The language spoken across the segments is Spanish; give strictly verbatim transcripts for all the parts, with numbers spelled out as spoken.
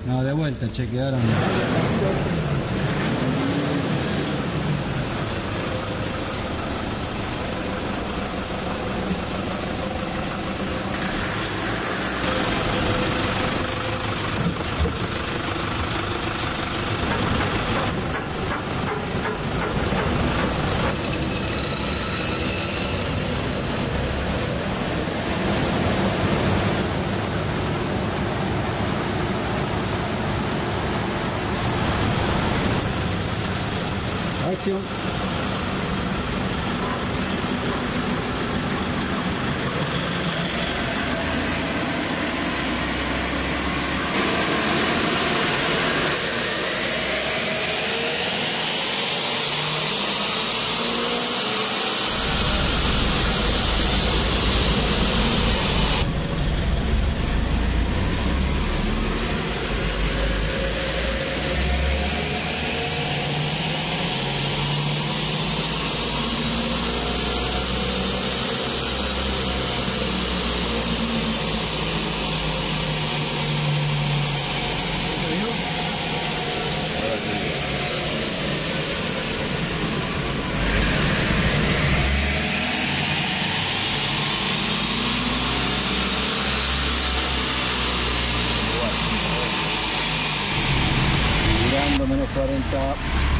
No, de vuelta, che, quedaron. Acción. Menos cuarenta.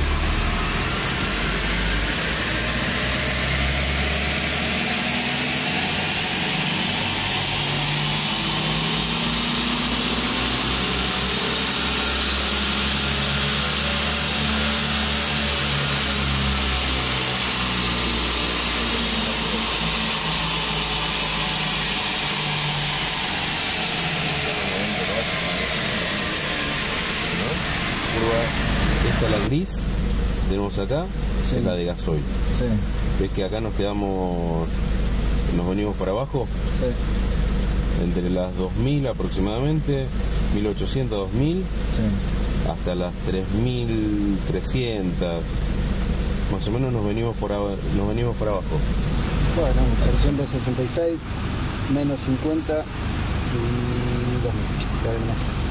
Esta es la gris, tenemos acá, sí. Es la de gasoil. Sí. Ves que acá nos quedamos, nos venimos para abajo, sí. Entre las dos mil aproximadamente, mil ochocientos, dos mil, sí. Hasta las tres mil trescientos, más o menos nos venimos por, nos venimos para abajo. Bueno, trescientos sesenta y seis, menos cincuenta y dos mil,